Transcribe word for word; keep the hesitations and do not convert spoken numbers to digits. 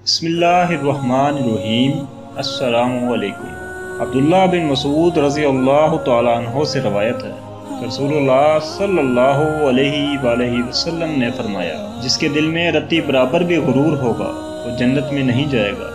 बिस्मिल्लाहिर्रहमानिर्रहीम। अस्सलामु अलैकुम। अब्दुल्लाह बिन मसूद रज़ी अल्लाह तआला अन्हो से रवायत है कि रसूलुल्लाह सल्लल्लाहु अलैहि वसल्लम ने फरमाया, जिसके दिल में रत्ती बराबर भी गुरूर होगा वो जन्नत में नहीं जाएगा।